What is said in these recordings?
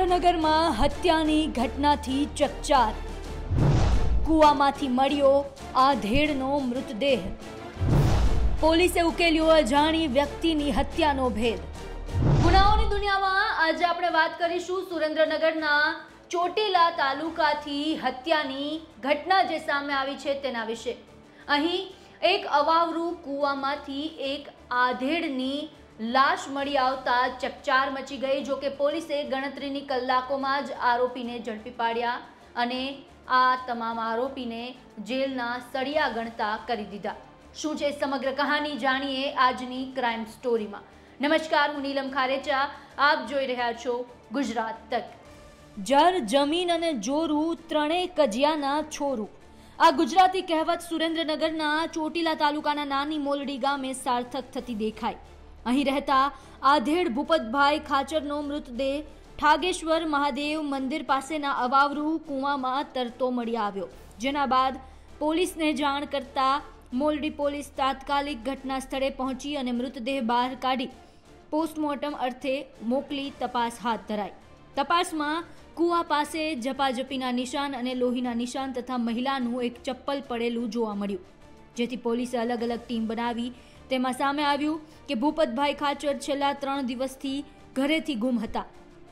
સુરેન્દ્રનગરમાં હત્યાની ઘટનાથી ચકચાર. કૂવામાંથી મળ્યો આધેડનો મૃતદેહ. પોલીસે ઉકેલ્યો અજાણી વ્યક્તિની હત્યાનો ભેદ. ગુનાઓની દુનિયામાં આજે આપણે વાત કરીશું સુરેન્દ્રનગરના ચોટીલા તાલુકાથી હત્યાની ઘટના જે સામે આવી છે તેના વિશે. અહીં એક અવાવરું કૂવામાંથી એક આધેડની લાશ મળી આવતા ચકચાર મચી ગઈ. જો કે પોલીસે ગણતરીની કલાકોમાં જ આરોપીને ઝડપી પાડ્યા અને આ તમામ આરોપીને જેલના સળિયા ગણતા કરી દીધા. શું છે સમગ્ર કહાની જાણીએ આજની ક્રાઇમ સ્ટોરીમાં. નમસ્કાર, હું નીલમ ખારેચા, આપ જોઈ રહ્યા છો ગુજરાત તક. જર જમીન અને જોરું ત્રણેય કજિયાના છોરું. આ ગુજરાતી કહેવત સુરેન્દ્રનગરના ચોટીલા તાલુકાના નાની મોલડી ગામે સાર્થક થતી દેખાય. અહીં રહેતા આધેડ ભૂપતભાઈ ખાચરનો મૃતદેહ ઠાગેશ્વર મહાદેવ મંદિર પાસેના અવાવરૂ કૂવામાં તરતો મળી આવ્યો. જેના બાદ પોલીસને જાણ કરતા મોલડી પોલીસ તાત્કાલિક ઘટના સ્થળે પહોંચી અને મૃતદેહ બહાર કાઢી પોસ્ટમોર્ટમ અર્થે મોકલી તપાસ હાથ ધરાઈ. તપાસમાં કૂવા પાસે ઝપાઝપીના નિશાન અને લોહીના નિશાન તથા મહિલાનું એક ચપ્પલ પડેલું જોવા મળ્યું. જેથી પોલીસે અલગ અલગ ટીમ બનાવી તેમાં સામે આવ્યું કે ભૂપતભાઈ ખાચર છેલ્લા 3 દિવસથી ઘરેથી ગુમ હતા.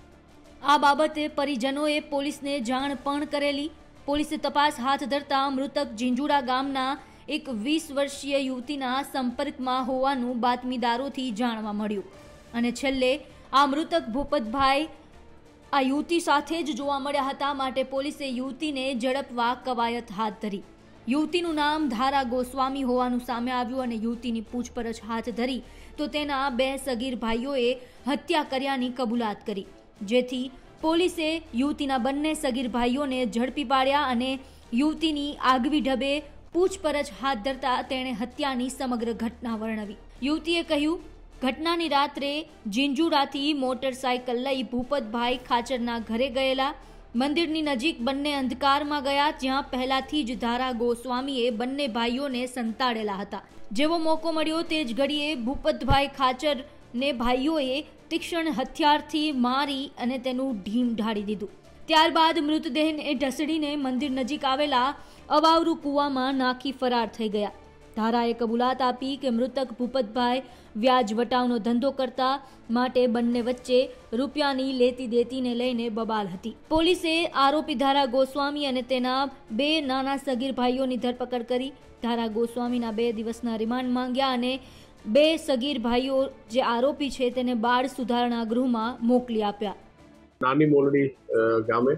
આ બાબતે પરિજનોએ પોલીસને જાણ પણ કરેલી. પોલીસે તપાસ હાથ ધરતા મૃતક ઝીંઝુડા ગામના એક 20 વર્ષીય યુવતીના સંપર્કમાં હોવાનું બાતમીદારોથી જાણવા મળ્યું અને છેલ્લે આ મૃતક ભૂપતભાઈ આ યુવતી સાથે જ જોવા મળ્યા હતા. માટે પોલીસે યુવતીને ઝડપવા કવાયત હાથ ધરી. યુવતીનું નામ ધારા ગોસ્વામી હોવાનું સામે આવ્યું અને યુવતીની પૂછપરછ હાથ ધરી તો તેના 2 સગીર ભાઈઓએ હત્યા કર્યાની કબૂલાત કરી. જેથી પોલીસે યુવતીના બંને સગીર ભાઈઓને ઝડપી પાડ્યા અને યુવતીની આગવી ઢબે પૂછપરછ હાથ ધરતા તેણે હત્યાની સમગ્ર ઘટના વર્ણવી. યુવતીએ કહ્યું, ઘટનાની રાત્રે ઝીંઝુડાથી મોટરસાયકલ લઈ ભૂપતભાઈ ખાચરના ઘરે ગયેલા. મંદિરની નજીક બંને અંધકારમાં ગયા, જ્યાં પહેલાથી જ ધારા ગોસ્વામીએ બંને ભાઈઓને સંતાડેલા હતા. જેવો મોકો મળ્યો તે જ ઘડીએ ભૂપતભાઈ ખાચરને ભાઈઓએ તીક્ષ્ણ હથિયારથી મારી અને તેનું ઢીમ ઢાળી દીધું. ત્યારબાદ મૃતદેહને ઢસડીને મંદિર નજીક આવેલા અવાવરૂ કૂવામાં નાખી ફરાર થઈ ગયા. ધારાએ કબૂલાત આપી કે મૃતક ભૂપતભાઈ વ્યાજ વટાવનો ધંધો કરતા, માટે બંને વચ્ચે રૂપિયાની લેતી દેતીને લઈને બબાલ હતી. પોલીસે આરોપી ધારા ગોસ્વામી અને તેના 2 નાના સગીર ભાઈઓની ધરપકડ કરી. ધારા ગોસ્વામીના 2 દિવસના રિમાન્ડ માંગ્યા અને 2 સગીર ભાઈઓ જે આરોપી છે તેને બાળ સુધારણા ગૃહમાં મોકલી આપ્યા. નાની મોલડી ગામે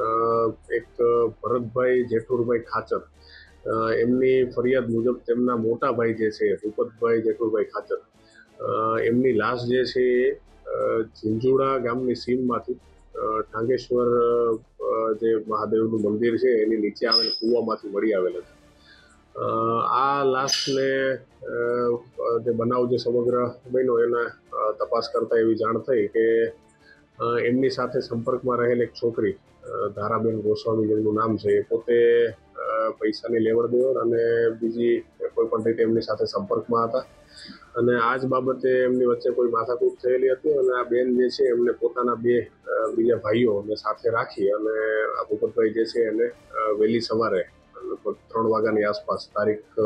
એક ભરતભાઈ જેઠુરભાઈ ખાચર, એમની ફરિયાદ મુજબ તેમના મોટા ભાઈ જે છે ભૂપતભાઈ જેઠુરભાઈ ખાચર, એમની લાશ જે છે ઝીંઝુડા ગામની સીમમાંથી ઠાગેશ્વર જે મહાદેવનું મંદિર છે એની નીચે આવેલ કૂવામાંથી મળી આવેલ હતી. આ લાશને જે બનાવ જે સમગ્ર બન્યો એના તપાસ કરતા એવી જાણ થઈ કે એમની સાથે સંપર્કમાં રહેલ એક છોકરી ધારાબેન ગોસ્વામી જેમનું નામ છે, એ પોતે પૈસાની લેવડ દેવડ અને બીજી કોઈ પણ રીતે એમની સાથે સંપર્કમાં હતા અને આ જ બાબતે એમની વચ્ચે કોઈ માથાકૂટ થયેલી હતી અને આ બેન જે છે એમને પોતાના 2 બીજા ભાઈઓને સાથે રાખી અને આ ભૂપતભાઈ જે છે એને વહેલી સવારે લગભગ 3 વાગ્યાની આસપાસ તારીખ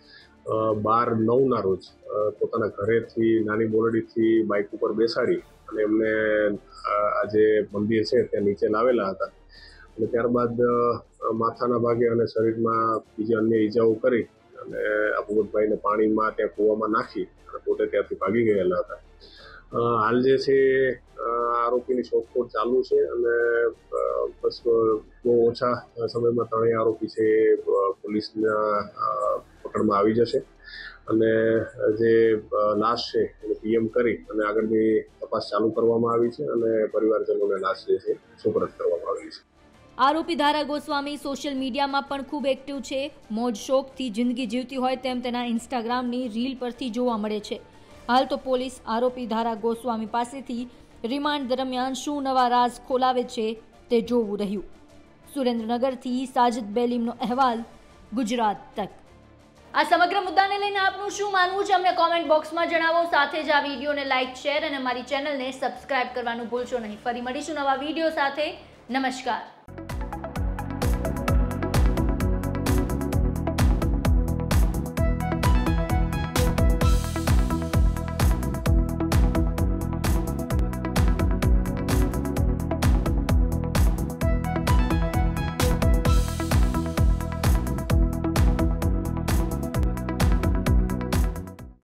12/9ના રોજ પોતાના ઘરેથી નાની મોરડીથી બાઇક ઉપર બેસાડી અને એમને આ જે મંદિર છે તે નીચે લાવેલા હતા અને ત્યારબાદ માથાના ભાગે અને શરીરમાં બીજી અન્ય ઈજાઓ કરી અને આ ભૂપતભાઈને પાણીમાં ત્યાં કૂવામાં નાખી અને પોતે ત્યાંથી ભાગી ગયેલા હતા. હાલ જે છે આરોપીની શોધખોળ ચાલુ છે અને બસ બહુ ઓછા સમયમાં 3 આરોપી છે પોલીસના પકડમાં આવી જશે અને જે લાશ છે એને પીએમ કરી અને આગળની તપાસ ચાલુ કરવામાં આવી છે અને પરિવારજનોને લાશ જે છે સુપરત કરવામાં આવી છે. આરોપી ધારા ગોસ્વામી સોશિયલ મીડિયામાં પણ ખૂબ એક્ટિવ છે. મોજ શોખથી જિંદગી જીવતી હોય તેમ તેના ઇન્સ્ટાગ્રામની રીલ પરથી જોવા મળે છે. હાલ તો પોલીસ આરોપી ધારા ગોસ્વામી પાસેથી રિમાન્ડ દરમિયાન શું નવા રાઝ ખોલાવે છે તે જોવું રહ્યું. સુરેન્દ્રનગરથી સાજિદ બેલીમનો અહેવાલ, ગુજરાત તક. આ સમગ્ર મુદ્દાને લઈને આપનું શું માનવું છે અમને કોમેન્ટ બોક્સમાં જણાવો. સાથે જ આ વિડીયોને લાઇક, શેર અને અમારી ચેનલને સબસ્ક્રાઇબ કરવાનું ભૂલશો નહીં. ફરી મળીશું નવા વિડીયો સાથે. નમસ્કાર.